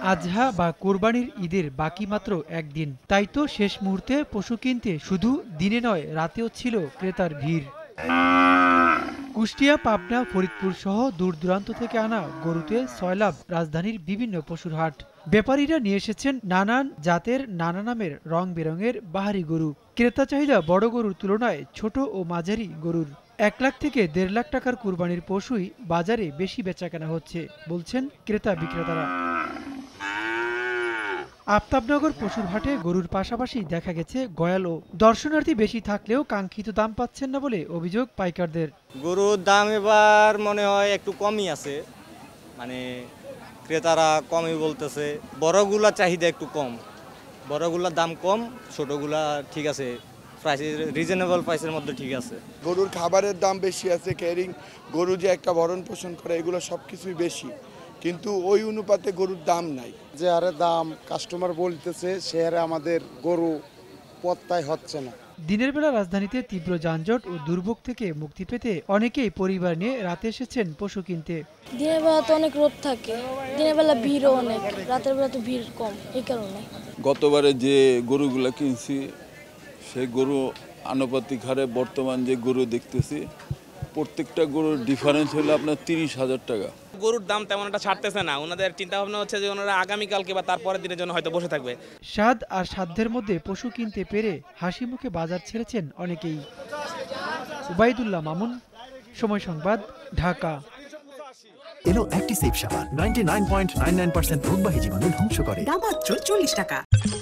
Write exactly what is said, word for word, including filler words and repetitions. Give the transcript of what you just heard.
আজহা বা কোরবানির ঈদের বাকি মাত্র একদিন, তাই তো শেষ মুহূর্তে পশু কিনতে শুধু দিনে নয় রাতেও ছিল ক্রেতার ভিড়। কুষ্টিয়া, পাবনা, ফরিদপুর সহ দূর দূরান্ত থেকে আনা গরুতে সয়লাব রাজধানীর বিভিন্ন পশুর হাট। ব্যাপারীরা নিয়ে এসেছেন নানান জাতের নানা নামের রং বেরঙের বাহারি গরু। ক্রেতা চাহিদা বড় গরুর তুলনায় ছোট ও মাঝারি গরুর। এক লাখ থেকে দেড় লাখ টাকার কুরবানির পশুই বাজারে বেশি বেচাকেনা হচ্ছে বলছেন ক্রেতা বিক্রেতারা। আফতাবনগর পশুর হাটে গরুর পাশাপাশি দেখা গেছে গয়ালও। দর্শনার্থী বেশি থাকলেও কাঙ্ক্ষিত দাম পাচ্ছেন না বলে অভিযোগ পাইকারদের। গরুর দাম এবার মনে হয় একটু কমই আছে, মানে ক্রেতারা কমই বলতেছে। বড়গুলা চাহিদা একটু কম, বড়গুলার দাম কম, ছোটগুলা ঠিক আছে, প্রাইস রিজনেবল প্রাইসের মধ্যে ঠিক আছে। গরুর খাবারের দাম বেশি আছে, ক্যারিং গরু যে একটা ভরণ পোষণ করে এগুলো সব কিছুই বেশি, কিন্তু ওই অনুপাতে গরুর দাম নাই। যে হারে দাম কাস্টমার বলতেছে সে হারে আমাদের গরু পত্তায় হচ্ছে না। দিনের বেলা রাজধানীতে তীব্র যানজট ও দুর্ভোগ থেকে মুক্তি পেতে অনেকেই পরিবার নিয়ে রাতে এসেছেন পশু কিনতে। দিনের বেলা তো অনেক রোদ থাকে, দিনের বেলা ভিড়ও অনেক, রাতের বেলা তো ভিড় কম, এই কারণে। গতবারে যে গরুগুলা কিনছি সেই গরু আনুপাতিক হারে বর্তমান যে গরু দেখতেছি প্রত্যেকটা গরুর ডিফারেন্স হলো আপনার তিরিশ হাজার টাকা। গরুর দাম তেমন একটা ছাড়তেছে না, ওনাদের চিন্তা ভাবনা হচ্ছে যে ওনারা আগামীকালকে বা তারপরের দিনের জন্য হয়তো বসে থাকবে। স্বাদ আর সাধ্যের মধ্যে পশু কিনতে পেরে হাসি মুখে বাজার ছেড়েছেন অনেকেই। উবাইদুল্লাহ মামুন, সময় সংবাদ, ঢাকা। এলো অ্যাক্টিসেভ সাবান ninety nine point nine nine percent রোগবাহী জীবাণু ধ্বংস করে, দাম মাত্র চল্লিশ টাকা।